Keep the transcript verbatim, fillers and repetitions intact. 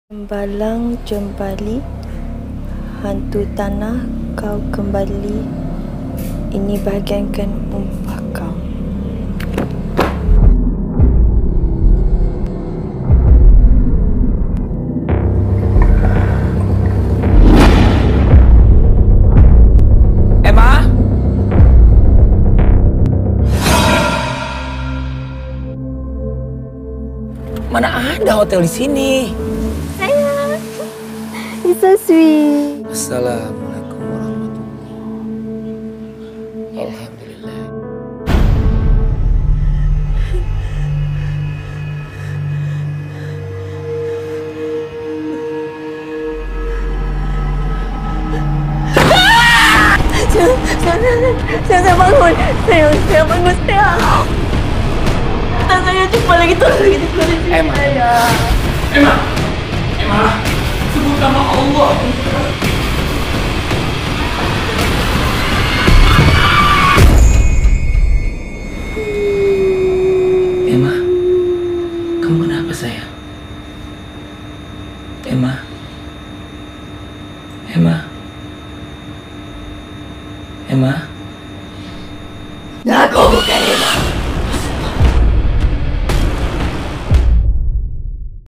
Jembalang jembali, hantu tanah kau kembali. Ini bagaikan umpah kau. Emma? Mana ada hotel di sini? Sayang, it's so sweet. Assalamualaikum warahmatullahi. Alhamdulillah. Sayang, sayang, sayang, bangun. Sayang, sayang, bangun, sayang. Tak, saya cuma lagi tolong lagi tolong lagi. Emma. Sayang. Emma! Emma! Sebut nama Allah! Emma, kamu kenapa sayang? Emma? Emma? Emma? Aku bukan Emma.